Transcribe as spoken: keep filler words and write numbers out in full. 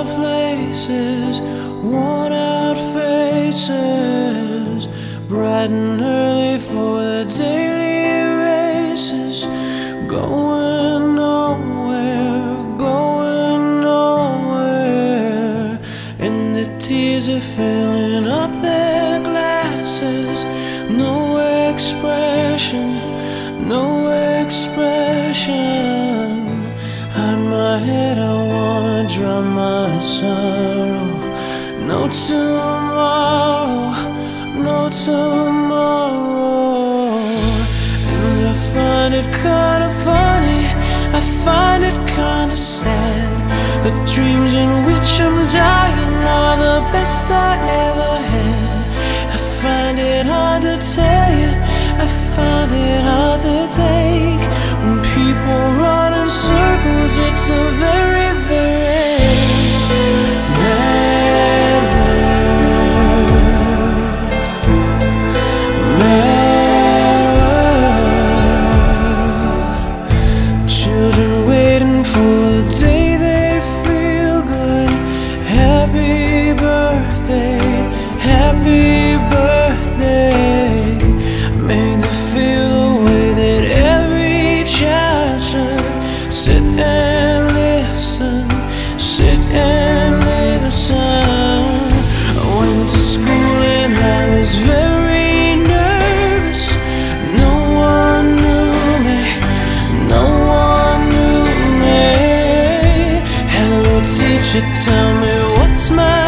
out places, worn out faces, bright and early for the daily races, going nowhere, going nowhere, and the tears are filling up their glasses. No expression, no expression. Hide my head, I wanna drown my sorrow. No tomorrow, no tomorrow. And I find it kinda funny, I find it kinda sad. The dreams in which I'm dying are the best I ever had. I find it hard to tell you, I find it hard to take. When people run in circles, it's a very, very mad world. Mad world. Children waiting for the day they feel good. Happy birthday, happy birthday. Made to feel the way that every child should. Sit and listen, sit and listen. I went to school and I was very nervous. No one knew me, no one knew me. Hello teacher, tell me what's my